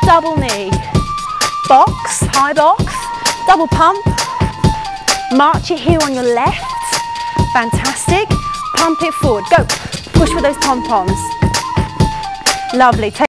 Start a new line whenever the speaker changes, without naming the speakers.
double knee, box, high box, double pump, march it here on your left, fantastic, pump it forward, go, push with those pom-poms, lovely.